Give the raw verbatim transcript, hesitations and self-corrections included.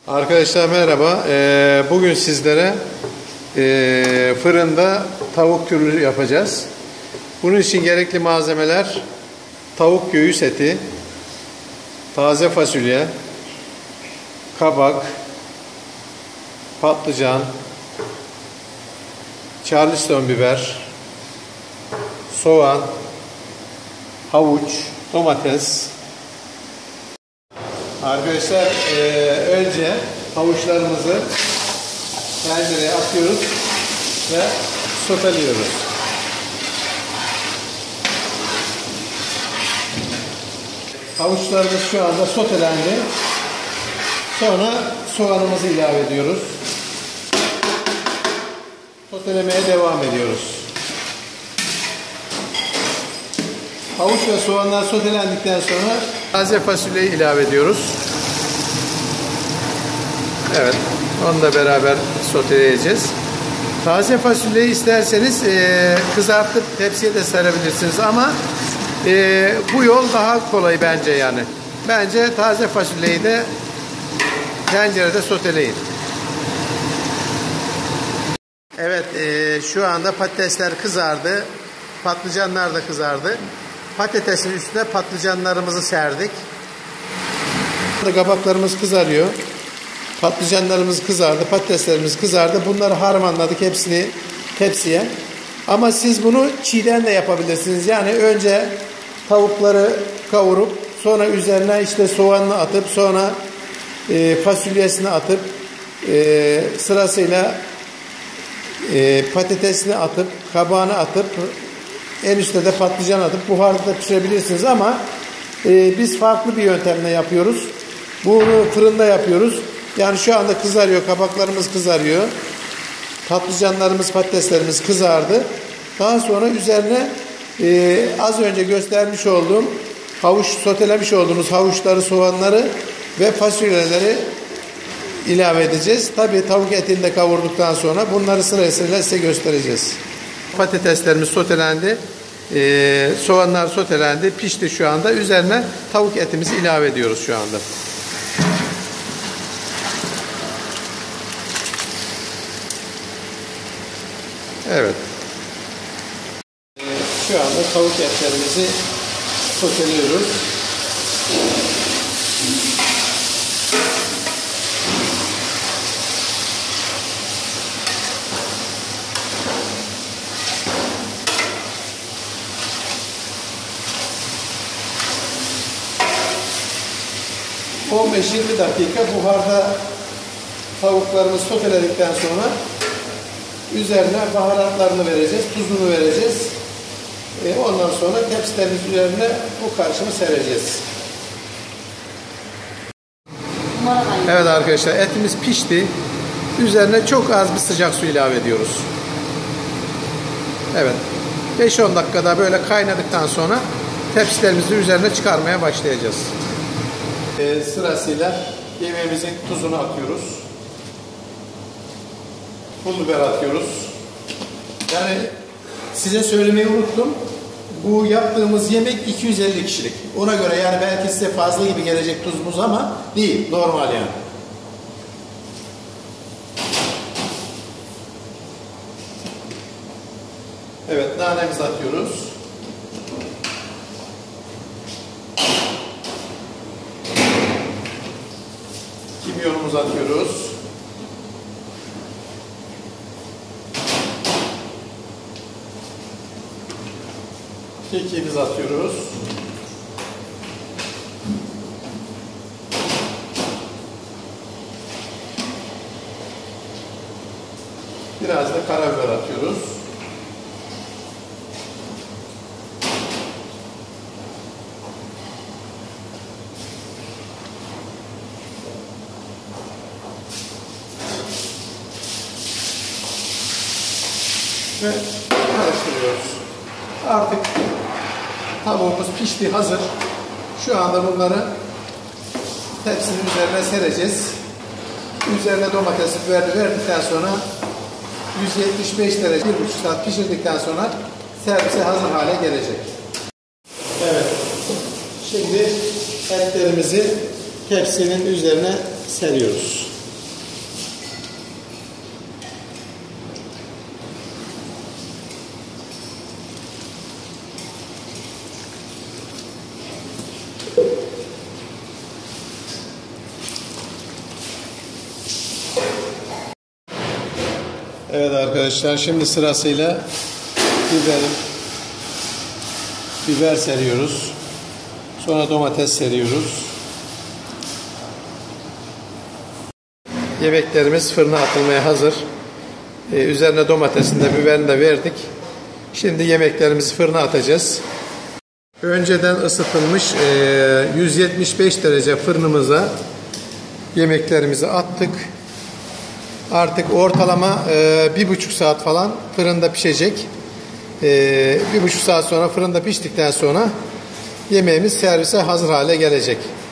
Arkadaşlar merhaba. Ee, bugün sizlere e, fırında tavuk türlü yapacağız. Bunun için gerekli malzemeler: tavuk göğüs eti, taze fasulye, kabak, patlıcan, Charleston biber, soğan, havuç, domates. Arkadaşlar e, önce havuçlarımızı tencereye atıyoruz ve soteliyoruz. Havuçlarımız şu anda sotelendi. Sonra soğanımızı ilave ediyoruz. Sotelemeye devam ediyoruz. Havuç ve soğanlar sotelendikten sonra taze fasulyeyi ilave ediyoruz. Evet, onu da beraber soteleyeceğiz. Taze fasulyeyi isterseniz e, kızartıp tepsiye de serebilirsiniz ama e, bu yol daha kolay bence yani. Bence taze fasulyeyi de tencerede soteleyin. Evet, e, şu anda patatesler kızardı. Patlıcanlar da kızardı. Patatesin üstüne patlıcanlarımızı serdik. Kabaklarımız kızarıyor. Patlıcanlarımız kızardı, patateslerimiz kızardı. Bunları harmanladık hepsini tepsiye. Ama siz bunu çiğden de yapabilirsiniz. Yani önce tavukları kavurup sonra üzerine işte soğanını atıp sonra e, fasulyesini atıp e, sırasıyla e, patatesini atıp kabağını atıp en üstte de patlıcan atıp buharda pişirebilirsiniz ama e, biz farklı bir yöntemle yapıyoruz. Bunu fırında yapıyoruz. Yani şu anda kızarıyor, kabaklarımız kızarıyor. Patlıcanlarımız, patateslerimiz kızardı. Daha sonra üzerine e, az önce göstermiş olduğum havuç, sotelemiş olduğumuz havuçları, soğanları ve fasulyeleri ilave edeceğiz. Tabii tavuk etini de kavurduktan sonra bunları sırasıyla size göstereceğiz. Patateslerimiz sotelendi. Ee, soğanlar sotelendi. Pişti şu anda. Üzerine tavuk etimizi ilave ediyoruz şu anda. Evet. Ee, şu anda tavuk etlerimizi soteliyoruz. on beş yirmi dakika buharda tavuklarımızı soteledikten sonra üzerine baharatlarını vereceğiz, tuzunu vereceğiz. E ondan sonra tepsilerimiz üzerine bu karışımı sereceğiz. Evet arkadaşlar, etimiz pişti. Üzerine çok az bir sıcak su ilave ediyoruz. Evet. beş on dakikada böyle kaynadıktan sonra tepsilerimizi üzerine çıkarmaya başlayacağız. E, sırasıyla yemeğimizin tuzunu atıyoruz. Pul biber atıyoruz. Yani size söylemeyi unuttum. Bu yaptığımız yemek iki yüz elli kişilik. Ona göre yani belki size fazla gibi gelecek tuzumuz ama değil. Normal yani. Evet, nanemizi atıyoruz. Kimyonumuzu atıyoruz. Kekiğimizi atıyoruz. Biraz da karabiber atıyoruz. Ve karıştırıyoruz. Artık tavuğumuz pişti, hazır. Şu anda bunları tepsinin üzerine sereceğiz. Üzerine domates biberi verdikten sonra yüz yetmiş beş derece bir buçuk saat pişirdikten sonra servise hazır hale gelecek. Evet. Şimdi etlerimizi tepsinin üzerine seriyoruz. Evet arkadaşlar, şimdi sırasıyla biber, biber seriyoruz. Sonra domates seriyoruz. Yemeklerimiz fırına atılmaya hazır. Ee, üzerine domatesini de biberini de verdik. Şimdi yemeklerimizi fırına atacağız. Önceden ısıtılmış e, yüz yetmiş beş derece fırınımıza yemeklerimizi attık. Artık ortalama e, bir buçuk saat falan fırında pişecek. E, bir buçuk saat sonra fırında piştikten sonra yemeğimiz servise hazır hale gelecek.